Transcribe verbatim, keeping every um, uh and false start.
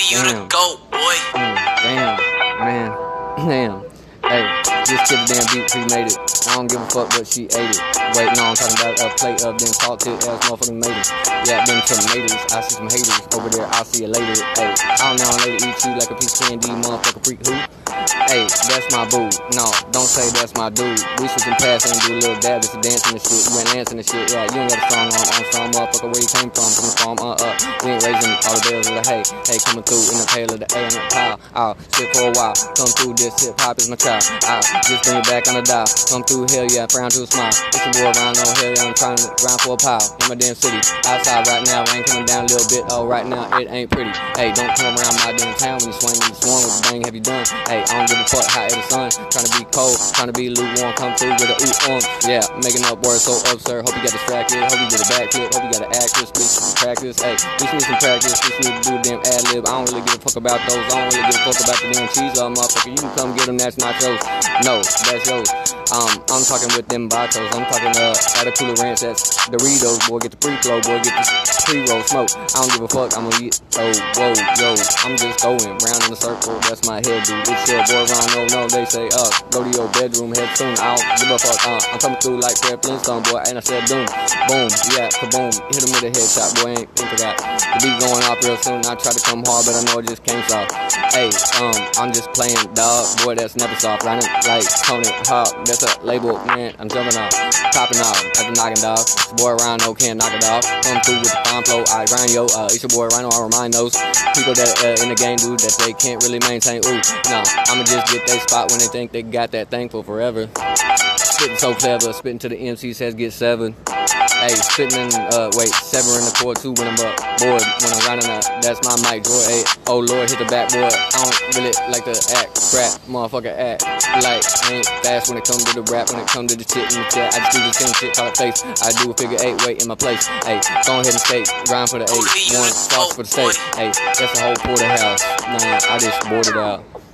you the GOAT, boy. Mm, damn, man, damn. Hey, just to the damn beat, she made it. I don't give a fuck, but she ate it. Wait, no, I'm talking about a plate of them salt tip ass motherfucking tomatoes. Yeah, them tomatoes. I see some haters over there. I'll see you later. Hey, I don't know how later eat you like a piece of candy, motherfucker freak who? Hey, that's my boo. No, don't say that's my dude. We switching past and do a little dab. It's a dancing and shit. You ain't dancing and shit. Yeah, you ain't got a song on. On song, motherfucker, where you came from? From the farm, uh, uh. We ain't raising all the bells of the hay. Hey, coming through in the tail of the A and the pile. I'll sit for a while. Come through this hip hop is my child. I'll just bring it back on the dial. Come through, hell yeah, frown to a smile. It's a boy around, no hell yeah, I'm trying to grind for a pile. In my damn city, outside right now, rain coming down a little bit. Oh, right now, it ain't pretty. Hey, don't come around my damn town when you swing, when you swarm with the bang, have you done? Hey, I don't give a fuck, hot as the sun. Trying to be cold, trying to be lukewarm, come through with a ooh on. Yeah, making up words so absurd. Hope you got distracted, hope you get a backflip, hope you got an actress, please practice. Hey, we need some practice, we need to do the damn ad lib. I don't really give a fuck about those, I don't really give a fuck about the damn cheese, uh, motherfucker. You can come get them, that's not yours. No, that's yours. Um, I'm talking with them batos, I'm talking uh, at a cooler ranch, that's Doritos, boy, get the free flow, boy, get the pre-roll smoke. I don't give a fuck, I'm gonna eat, oh, whoa, yo, I'm just going round in a circle, that's my head, dude. It's your boy around, no, no, they say, uh, go to your bedroom, head soon, I don't give a fuck, uh, I'm coming through like Fred Flintstone, boy, and I said, doom, boom, yeah, kaboom, hit him with a headshot, boy, ain't think of that. The beat going off real soon, I try to come hard, but I know it just came soft. Hey, um, I'm just playing, dog, boy, that's never soft, running like Tony Hawk, that's a label, man, I'm jumping off, popping off, at the knocking dog, this boy around, no, can't knock it off, come through with the fine flow, I grind, yo, uh, it's your boy Rhino, I remind those people that, uh, in the game, dude, that they can't really maintain, ooh, no, I'ma just get they spot when they think they got that thing for forever. Spitting so clever, spitting to the M C says get seven. Hey, spitting in, uh, wait, severing the chord too when I'm up bored, when I'm running up, that's my mic, boy, hey, oh lord, hit the backboard, I don't really like to act, crap, motherfucker act, like, I ain't fast when it comes to the rap, when it comes to the shit in the chat, I just do the same shit, call it face, I do a figure eight, wait in my place, hey, go ahead and skate, grind for the eight, one, sauce for the steak, hey, that's the whole porterhouse, man, I just bored it out.